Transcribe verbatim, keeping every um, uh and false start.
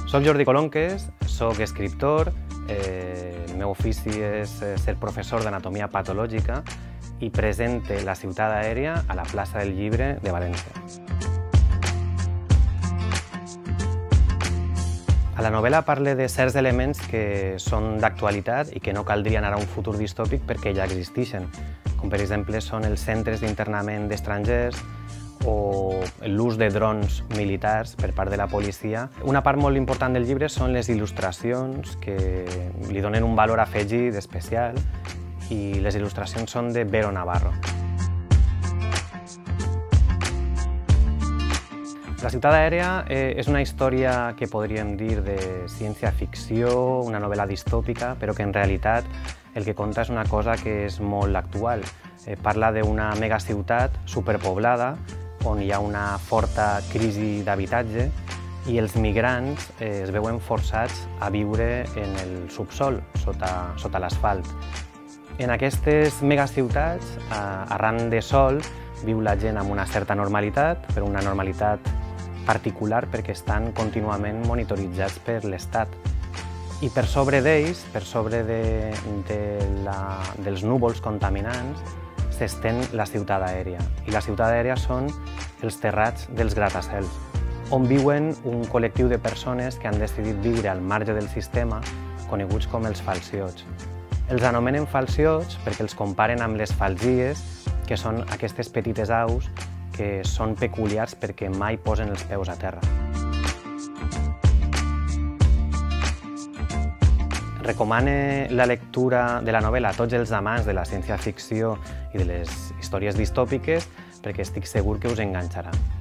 Soc Jordi Colonques, soc escriptor, eh, el meu ofici és ser professor d'anatomia patològica i presente La ciutat aèria a la plaça del Llibre de València. A la novel·la parle de certs elements que són d'actualitat i que no caldria anar a un futur distòpic perquè ja existeixen, com per exemple són els centres d'internament d'estrangers o l'ús de drons militars per part de la policia. Una part molt important del llibre són les il·lustracions que li donen un valor afegit especial i les il·lustracions són de Vero Navarro. La ciutat aèria eh, és una història que podríem dir de ciència-ficció, una novel·la distòpica, però que en realitat el que conta és una cosa que és molt actual. Eh, parla d'una megaciutat superpoblada on hi ha una forta crisi d'habitatge i els migrants eh, es veuen forçats a viure en el subsol, sota, sota l'asfalt. En aquestes megaciutats, arran de sol, viu la gent amb una certa normalitat, però una normalitat particular perquè estan contínuament monitoritzats per l'Estat. I per sobre d'ells, per sobre de, de la, dels núvols contaminants, s'estén la ciutat aèria. I la ciutat aèria són els terrats dels gratacels, on viuen un col·lectiu de persones que han decidit viure al marge del sistema, coneguts com els falciots. Els anomenen falciots perquè els comparen amb les falsies, que són aquestes petites aus que són peculiars perquè mai posen els peus a terra. Recomane la lectura de la novel·la a tots els amants de la ciència-ficció i de les històries distòpiques perquè estic segur que us enganxarà.